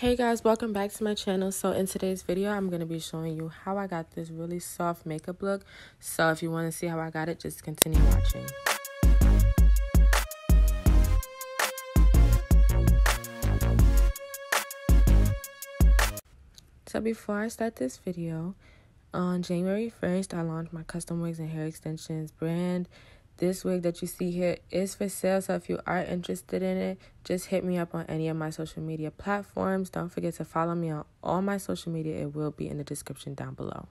Hey guys, welcome back to my channel. So in today's video, I'm going to be showing you how I got this really soft makeup look. So if you want to see how I got it, just continue watching. So before I start this video, on January 1st, I launched my custom wigs and hair extensions brand. This wig that you see here is for sale, so if you are interested in it, just hit me up on any of my social media platforms. Don't forget to follow me on all my social media. It will be in the description down below.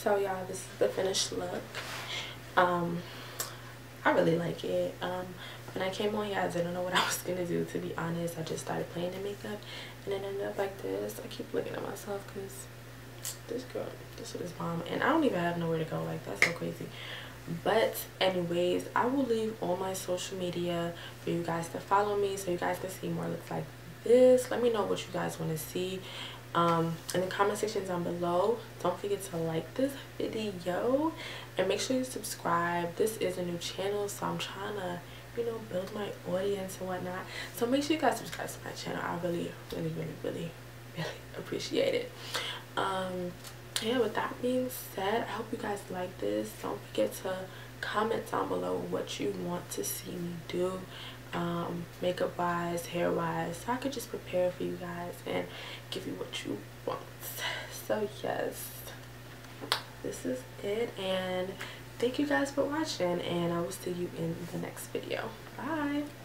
So y'all, this is the finished look. I really like it. When I came on here, I didn't know what I was gonna do, to be honest. I just started playing the makeup and it ended up like this. I keep looking at myself because this girl, this is mom, and I don't even have nowhere to go. Like, that's so crazy. But anyways, I will leave all my social media for you guys to follow me so you guys can see more looks like this. Let me know what you guys want to see in the comment section down below. Don't forget to like this video and make sure you subscribe. This is a new channel, so I'm trying to, you know, build my audience and whatnot. So make sure you guys subscribe to my channel. I really appreciate it. Yeah, with that being said, I hope you guys like this. Don't forget to comment down below what you want to see me do, makeup wise, hair wise, so I could just prepare for you guys and give you what you want. So yes, this is it, and thank you guys for watching, and I will see you in the next video. Bye.